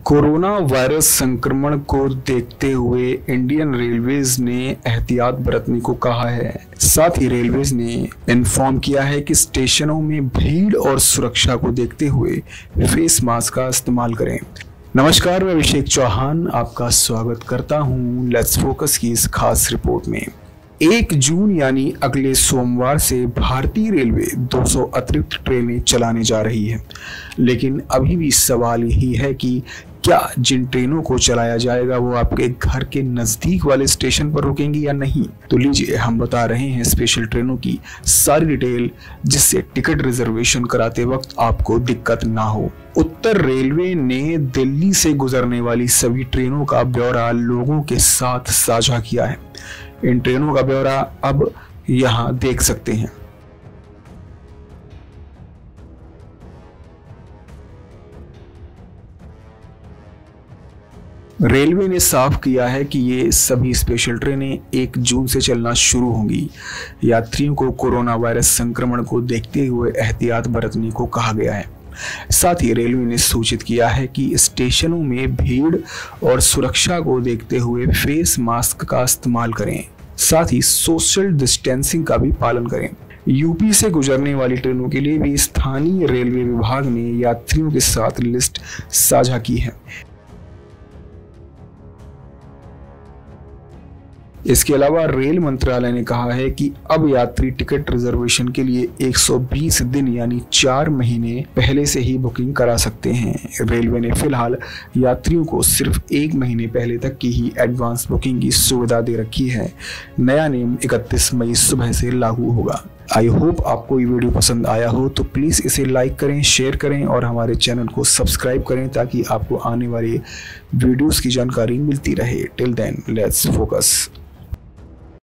Corona virus संक्रमण को देखते हुए इंडियन रेलवेज ने एहतियात बरतने को कहा है। साथ ही रेलवेज ने इन्फॉर्म किया है कि स्टेशनों में भीड़ और सुरक्षा को देखते हुए फेस मास्क का इस्तेमाल करें। नमस्कार, मैं अभिषेक चौहान आपका स्वागत करता हूं लेट्स फोकस की इस खास रिपोर्ट में। 1 जून यानी अगले सोमवार से भारतीय रेलवे 200 अतिरिक्त ट्रेनें चलाने जा रही है, लेकिन अभी भी सवाल यही है कि क्या जिन ट्रेनों को चलाया जाएगा वो आपके घर के नजदीक वाले स्टेशन पर रुकेंगी या नहीं। तो लीजिए हम बता रहे हैं स्पेशल ट्रेनों की सारी डिटेल, जिससे टिकट रिजर्वेशन कराते वक्त आपको दिक्कत ना हो। उत्तर रेलवे ने दिल्ली से गुजरने वाली सभी ट्रेनों का ब्यौरा लोगों के साथ साझा किया है। इन ट्रेनों का ब्यौरा अब यहां देख सकते हैं। रेलवे ने साफ किया है कि ये सभी स्पेशल ट्रेनें 1 जून से चलना शुरू होंगी। यात्रियों को कोरोना वायरस संक्रमण को देखते हुए एहतियात बरतने को कहा गया है। साथ ही रेलवे ने सूचित किया है कि स्टेशनों में भीड़ और सुरक्षा को देखते हुए फेस मास्क का इस्तेमाल करें, साथ ही सोशल डिस्टेंसिंग का भी पालन करें। यूपी से गुजरने वाली ट्रेनों के लिए भी स्थानीय रेलवे विभाग ने यात्रियों के साथ लिस्ट साझा की है। इसके अलावा रेल मंत्रालय ने कहा है कि अब यात्री टिकट रिजर्वेशन के लिए 120 दिन यानी 4 महीने पहले से ही बुकिंग करा सकते हैं। रेलवे ने फिलहाल यात्रियों को सिर्फ 1 महीने पहले तक की ही एडवांस बुकिंग की सुविधा दे रखी है। नया नियम 31 मई सुबह से लागू होगा। आई होप आपको ये वीडियो पसंद आया हो, तो प्लीज़ इसे लाइक करें, शेयर करें और हमारे चैनल को सब्सक्राइब करें ताकि आपको आने वाली वीडियोस की जानकारी मिलती रहे। Till then let's focus.